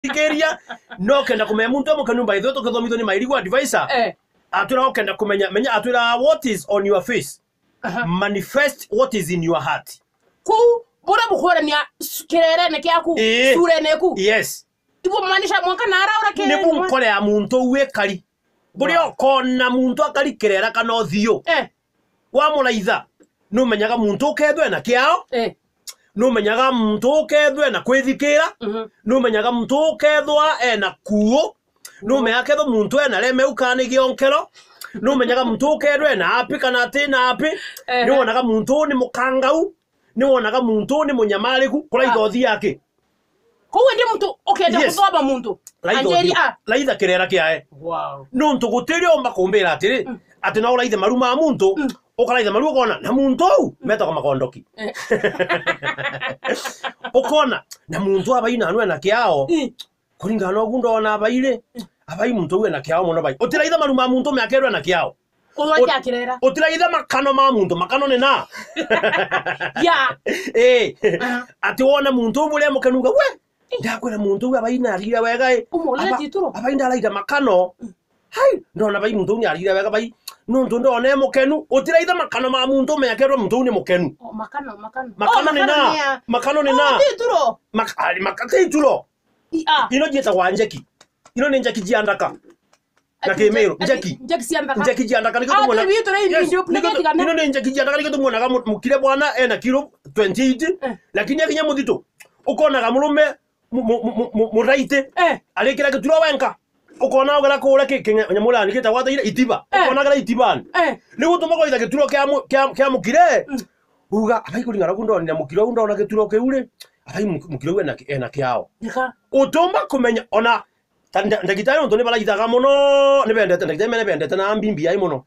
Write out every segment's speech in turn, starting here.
Ikeria no kenda kumenya muntu amukanu by the to kethomithio ni mairigo advisor atwira okenda kumenya menya atwira what is on your face manifest what is in your heart ku bora bukhorania kirere ne kyaku sure ne ku yes ibo manisha mwanka nara ora ke ne bunkore ya muntu wekari buri okona muntu akari kirera kana othio wa mulaitha no menyaga muntu kethwe na kiao no menyaga muntu kethwe na kwithikira no menyaga muntu kethwa na kuo no menyaga ketho muntu na reme ukane gionkero no menyaga muntu kethwe na api kana tina api ni wonaga muntu ni mukangau ni wonaga muntu ni munyamaliku kula ithothi yake kowe ndi muntu okenda kuthoba muntu anjeri laitha kirera kiae no ntugutiri omba kumbira atiri ati no laitha maruma muntu okalaitha maruo kona na muntu meta kwa makondoki okona na muntu abaina anu na kiao kuringa no gundo na abaire abai muntu we na kiao mono bai otiraitha maruma muntu meakerwa na kiao olwa kirera otiraitha makano ma muntu makano ne na ya ati wona muntu bule mukanuga we ndakwera muntu we abaina arira wega abaina alaitha makano hai ndona bai muntu ni arira wega bai no ndo ne mukenu otiraitha makano ma muntu meakerwa muntu ni mukenu makano ni na tituro makati tulo ino jeta wanjeki ino ne njaki jiandaka na kemero njaki jiandaka niko tumona ino ne njaki jiandaka niko tumona ga mukire bwana na kilo 28 lakini akinya mudito ukona ga mulume muraite alekira kituro wenka ukona ogala kula nyamula ni kita wata ile itiba ukona gala itibani nigo tumako ida kituro kya mukire uga abai kulinga rakundo ni mukiro unda ona kituro keule abai mukiro we na kyao utomba kumenya ona ndagitari ndo ne bala gitaga mono ne bendete ndagitari ne bendete na mbimbi ai mono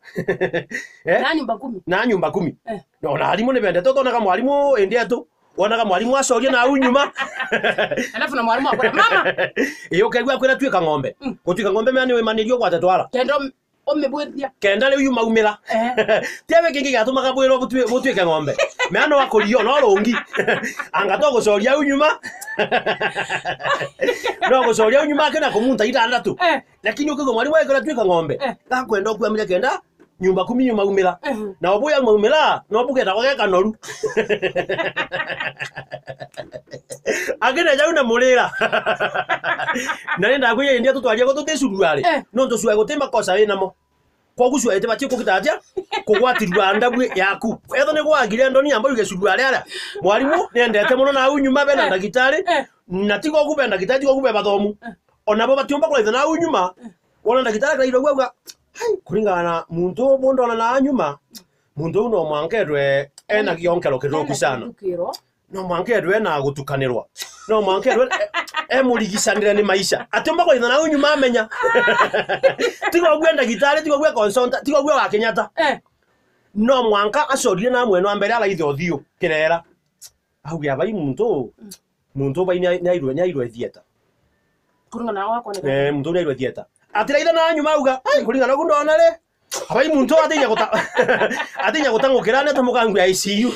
na nyumba 10 ona alimu ne bendete to na kama alimu endeto wana kama mwalimu asoria na unyuma alafu na mwalimu akora mama iyo kegwa kwera twika ngombe gutwika ngombe mani we manirio kwa tatwara kendo omebwetia kenda le uyuma umira tiabe kingi gatuma kabwero butwika ngombe meano wakorio no rongi anga to gucoria unyuma no gucoria unyuma kana kumunta itandatu lakini ukigo mwalimu wekora twika ngombe gakwenda okuamira kenda nyumba 10 nyuma umira na obuya umira no bugeta kwa kanoru agene jauna mulira na nenda kuye ndia tutwaria go tutesuruare no ntosua gutemba kosa winamo kwa gusua ete batiko kitatia kugwatirwa ndabwe yaku etho ne gwagire ndoni amba yugesuruare ara mwalimu nendete muno na unyuma bena ndagitari na tigo kubenda gitati go kubeba thomu onabo batiomba kwa na unyuma wona ndagitari kairo gwa kuringana muntu bondona na nyuma muntu no mwankedwe ena gionkero kiroku sana no mwankedwe na gutukanirwa no mwankedwe murigisanira ni maisha atomba kwa na nyuma amenya tigo gwenda gitari tigo gwe consult tigo gwe wa Kenyatta no mwanka acorie na mweno ambere ala itho thio kirera au ya bai muntu bai nyairwe thieta kuringana wako ne muntu nyairwe thieta atiraitha na nyuma uga kuringana gundona le abai muntu atinya gutangukira ne tamukangu ya ICU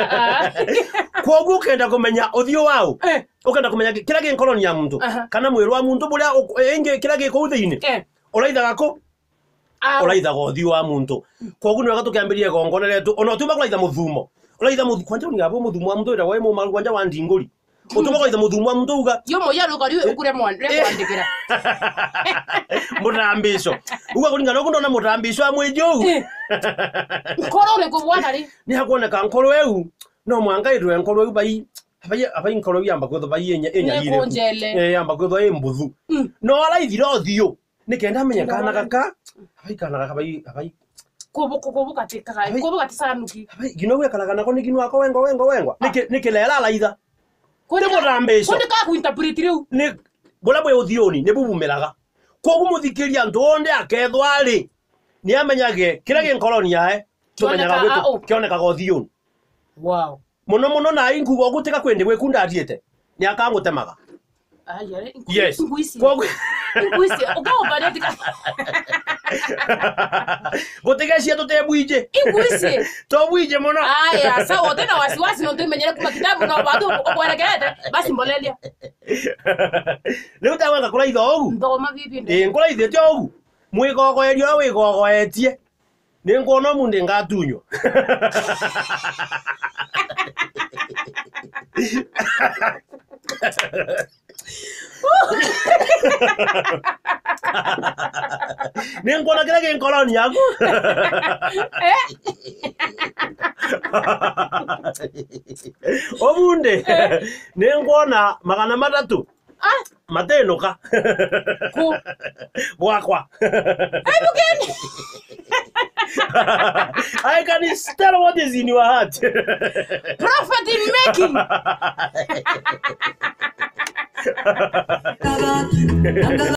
kwogu kenda kumenya othio wao ukenda kumenya kira ginkolonia ya muntu kana mwiro wa muntu buria enge kira giko uthiini uraitha gako uraitha gothio wa muntu kwogu no gatukiambirie gongone letu ona tumba kulaitha muthumo uraitha muthu kwanja ni gabo muthumo wa muntu ira wa mu malwanja wa ndinguri utumba kulaitha muthumo wa muntu uga yo moya rukari ukure mwandre kwandikira mutambiso uga kuringa no kundona mutambiso amwejo nkoro ne kubwana ri ni hakuoneka nkoro eu no mwangairwe nkoro eu bai abai nkoro yamba gotho bai enya yamba gotho embuthu no ala ithiro thio ni kenda menya kana kaka abai kubuka tisanuki abai gino we kana kana koni gino ako wengo nikilela laitha kone mutambiso kone ka ku interpret riu ni bola bwe uthioni ne bubumeraga kogu muthikiria ndonde akethwari ni amenyage kira ginkolonia tumenyaga gwitu kioneka gothioni muno na ingugo gutika kwende gwikunda atiete ni akangutemaga yare yes kogu inguisi ugawa baretika Gotegecia tutebwije. Igwisi. Tobwije muno. Aya, sawa tena wasiwasi no tumenyele kuma kitabu no bado okwerekete basi mbolelia. Leo tawanga kula ithogu. Ndoma vipi ndo. Nkula ithete ogu. Mwigogoerio wigogoetie. Ninkuona munde ngatunyo. Ninkuona kile kinkoloni yako. Omunde. Ninkuona magana matatu. Matenoka. Ku. Wakwa. Ai mugeni. I can tell what is in your heart. Prophet in making.